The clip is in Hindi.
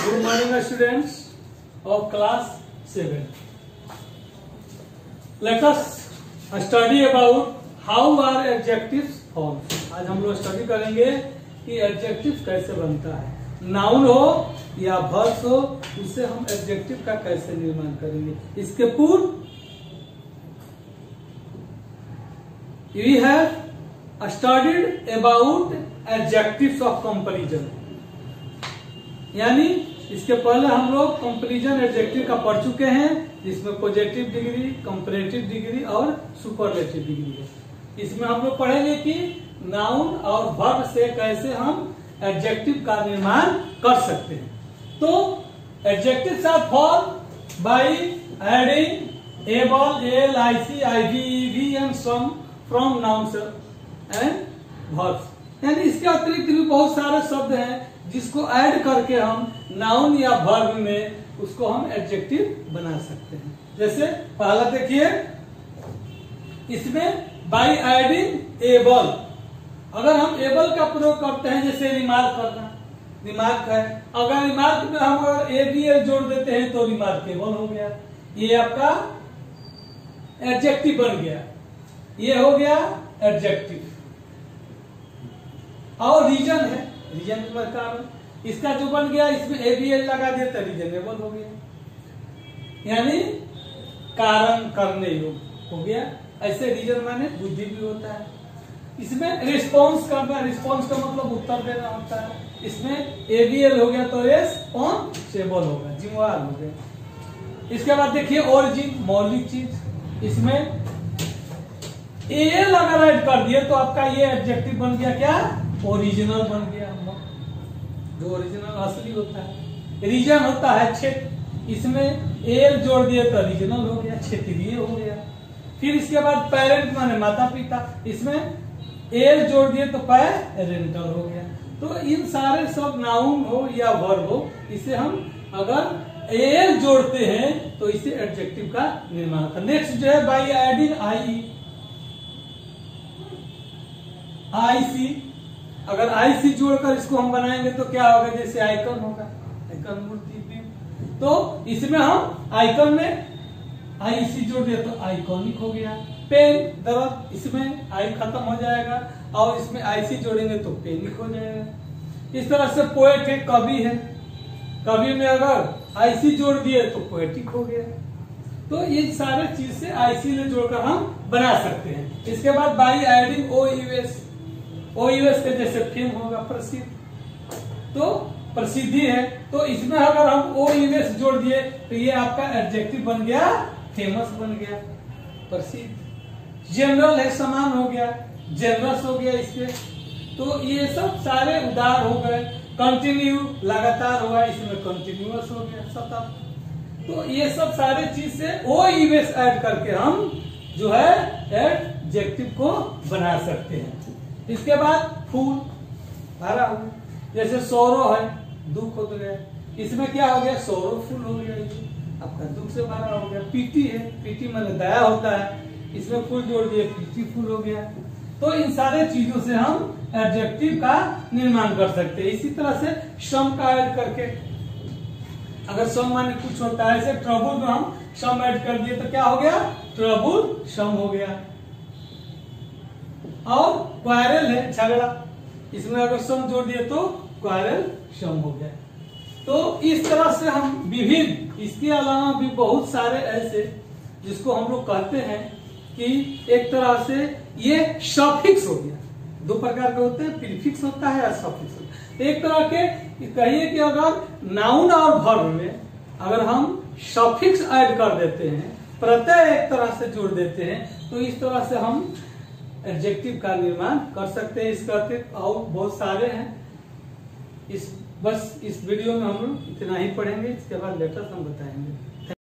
Good morning, students of class 7. Let us study about how are adjectives formed. आज हम लोग स्टडी करेंगे कि एडजेक्टिव कैसे बनता है. नाउन हो या वर्ब हो, उससे हम एडजेक्टिव का कैसे निर्माण करेंगे. इसके पूर्व we have studied about adjectives of comparison. यानी इसके पहले हम लोग कंपैरिजन एडजेक्टिव का पढ़ चुके हैं, जिसमें पॉजिटिव डिग्री, कंपैरेटिव डिग्री और सुपरलेटिव डिग्री है. इसमें हम लोग पढ़ेंगे कि नाउन और वर्ब से कैसे हम एडजेक्टिव का निर्माण कर सकते हैं. तो adjectives are form by adding able, L, IC, IV, EV and some from nouns and verbs. यानी इसके अतिरिक्त भी बहुत सारे शब्द हैं जिसको ऐड करके हम नाउन या वर्ब में उसको हम एडजेक्टिव बना सकते हैं. जैसे पहला देखिए, इसमें बाय एडिंग एबल, अगर हम एबल का प्रयोग करते हैं, जैसे रिमार्क करना, रिमार्क है, अगर रिमार्क में हम अगर एबीएल जोड़ देते हैं तो रिमार्केबल हो गया. ये आपका एडजेक्टिव बन गया, ये हो गया एडजेक्टिव. और रीजन है, रीजन कारण, इसका जो बन गया, इसमें एबीएल लगा दिया तो रीजनेबल हो गया, यानी कारण करने योग्य हो गया. ऐसे रीजन माने बुद्धि भी होता है. इसमें रिस्पॉन्स करना, रिस्पॉन्स का मतलब उत्तर देना होता है. इसमें एबीएल हो गया तो रिस्पॉन्सिबल होगा, जिम्मेवार हो गया. इसके बाद देखिए ओरिजिन, मौलिक चीज, इसमें एल अगर ऐड कर दिए तो आपका ये एडजेक्टिव बन गया क्या, ओरिजिनल बन गया. जो ओरिजिनल असली होता है. रीजन होता है क्षेत्र, इसमें एल जोड़ दिए तो रीजनल हो गया, क्षेत्रीय हो गया. फिर इसके बाद पेरेंट माने माता पिता, इसमें एल जोड़ दिए तो पेरेंटल हो गया. तो इन सारे सब नाउन हो या वर्ब हो, इसे हम अगर एल जोड़ते हैं तो इसे एडजेक्टिव का निर्माण करते. नेक्स्ट जो है बाय एडिंग आईसी, अगर आईसी जोड़कर इसको हम बनाएंगे तो क्या होगा, जैसे आइकन होगा, आइकन मूर्ति भी. तो इसमें हम आइकन में आईसी जोड़ दिया तो आइकॉनिक हो गया. पेन, दरद, इसमें आई खत्म हो जाएगा और इसमें आईसी जोड़ेंगे तो पेनिक हो जाएगा. इस तरह से पोएट है, कवि है, कवि में अगर आईसी जोड़ दिए तो पोएटिक हो गया. तो ये सारे चीज से आईसी में जोड़कर हम बना सकते हैं. इसके बाद बाई एडिंग ओयूएस, ओयूएस के जैसे फेम होगा, प्रसिद्ध, तो प्रसिद्धि है. तो इसमें अगर हम ओयूएस जोड़ दिए तो ये आपका एडजेक्टिव बन गया, फेमस बन गया, प्रसिद्ध. जनरल है, समान हो गया, जनरस हो गया इसके. तो ये सब सारे उदार हो गए. कंटिन्यू, लगातार होगा, इसमें कंटिन्यूअस हो गया, सतत. तो ये सब सारे चीज से ओयूएस ऐड करके हम जो है एडजेक्टिव को बना सकते हैं. इसके बाद फूल, भरा हुआ, जैसे सोरो है, दुख हो गया, इसमें क्या हो गया, सोरोफुल हो गया, ये आपका दुख से भरा हो गया. पीटी है, पीटी माने दया होता है, इसमें फुल जोड़ दिए, पीटीफुल हो गया. तो इन सारे चीजों से हम एडजेक्टिव का निर्माण कर सकते हैं. इसी तरह से सम का ऐड करके, अगर सम माने कुछ होता है, ऐसे ट्रबल में हम सम ऐड कर दिए तो क्या हो गया, ट्रबल सम हो गया. और क्वारल है, झगड़ा, इसमें अगर सम जोड़ दिए तो क्वारल सम हो गया. तो इस तरह से हम विभिन्न, इसके अलावा भी बहुत सारे ऐसे जिसको हम लोग कहते हैं कि एक तरह से ये सफिक्स हो गया. दो प्रकार के होते हैं, प्रीफिक्स होता है और सफिक्स होता है. एक तरह के कहिए कि अगर नाउन और वर्ब में अगर हम सफिक्स ऐड कर देते हैं, प्रत्यय एक तरह से जोड़ देते हैं, तो इस तरह से हम एडजेक्टिव का निर्माण कर सकते हैं. इसका अतिरिक्त और बहुत सारे हैं. बस इस वीडियो में हम लोग इतना ही पढ़ेंगे, इसके बाद लेटर हम बताएंगे.